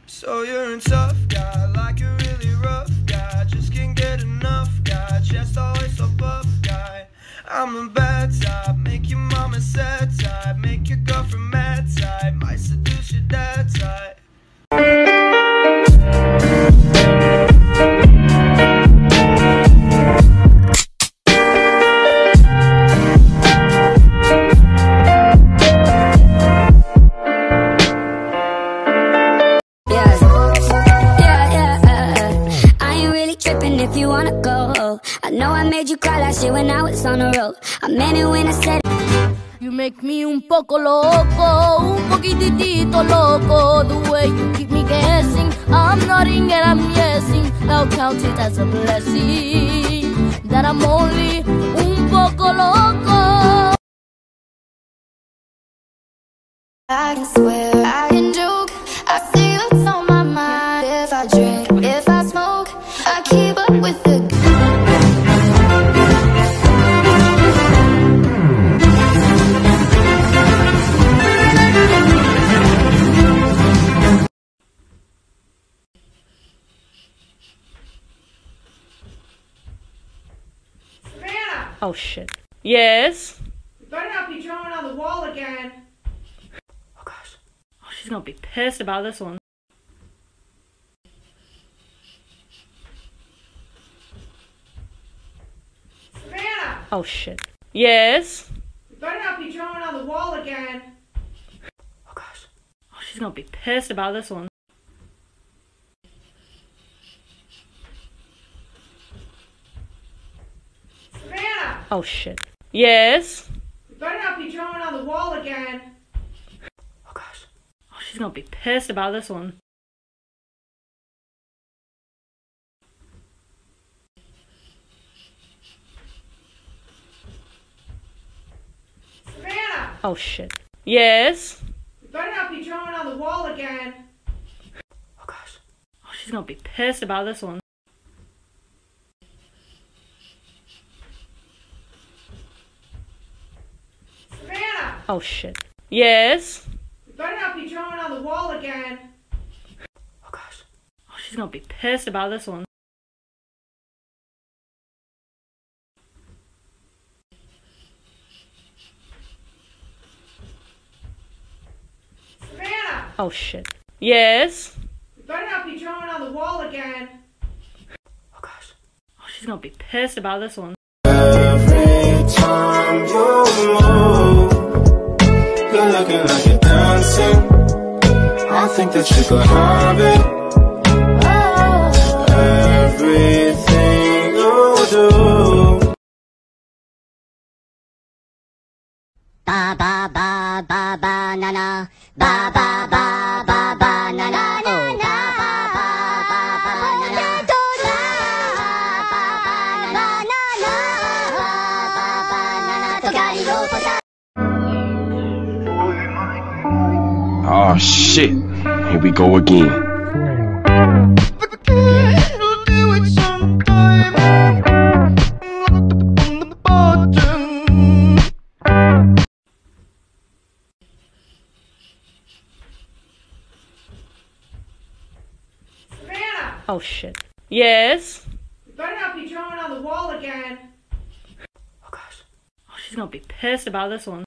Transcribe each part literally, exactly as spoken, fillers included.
So you're a tough guy, like a really rough guy. Just can't get enough guy, chest always so buff guy. I'm a bad type, make your mama sad type, make your girlfriend mad type, might seduce your dad type. If you wanna go, I know I made you cry last year when I was on the road. I meant it when I said you make me un poco loco, un poquitito loco. The way you keep me guessing, I'm nodding and I'm yesing. I'll count it as a blessing that I'm only un poco loco. I can swear, I can joke, I see what's on my mind. If I drink, if I smoke, I keep up with the Savannah! Oh shit. Yes? You better not be drawing on the wall again. Oh gosh. Oh, she's gonna be pissed about this one. Savannah! Oh shit. Yes? You better not be drawing on the wall again. Oh gosh. Oh, she's gonna be pissed about this one. Savannah! Oh shit. Yes? You better not be drawing on the wall again. Oh gosh. Oh, she's gonna be pissed about this one. Savannah! Oh shit. Yes? You better not be drawing on the wall again. Oh gosh. Oh, she's gonna be pissed about this one. Savannah! Oh shit. Yes? You better not be drawing on the wall again. Oh gosh. Oh, she's gonna be pissed about this one. Savannah! Oh shit. Yes? You better not be drawing on the wall again. Oh gosh. Oh, she's gonna be pissed about this one. Every time you move, you're looking like you're dancing. I think that you could have it. Everything you do. ba ba ba ba ba na na, ba ba ba ba ba na na, oh ba ba ba ba ba na na, ba ba ba na na na na, ba ba ba na na, togari ro pata. Oh shit, here we go again. Savannah! Oh shit. Yes? You better not be drawing on the wall again. Oh gosh. Oh, she's gonna be pissed about this one.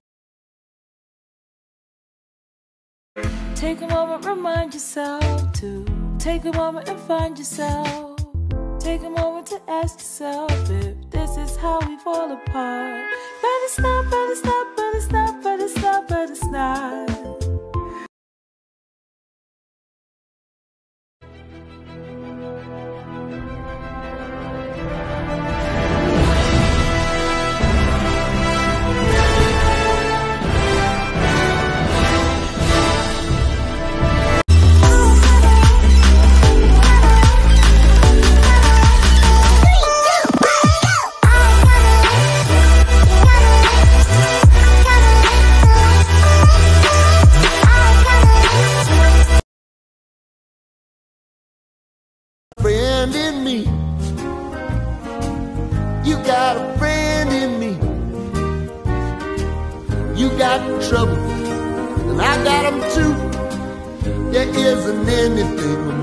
Take a moment, remind yourself to take a moment and find yourself. Take a moment to ask yourself if this is how we fall apart. But it's not, but it's not, but it's not, but it's not, but it's not. Friend in me, you got a friend in me. You got trouble, and I got them too. there isn't anything